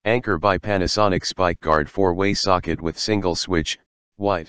Anchor by Panasonic Spike Guard 4-way socket with single switch, white.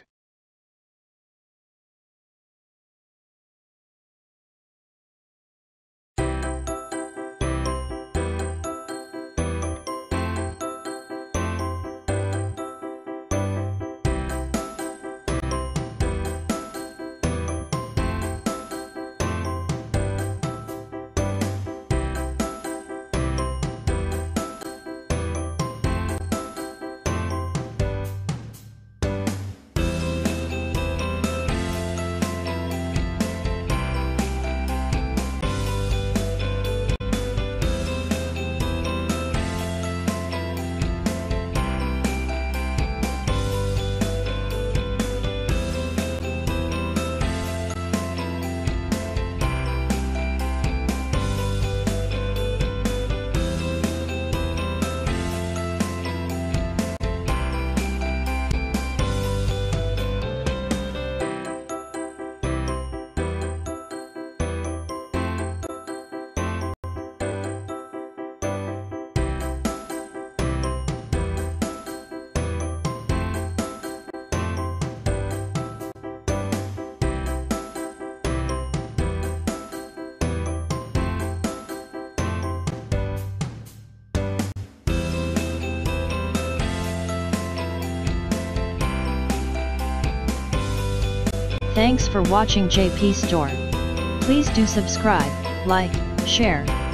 Thanks for watching JP Store. Please do subscribe, like, share,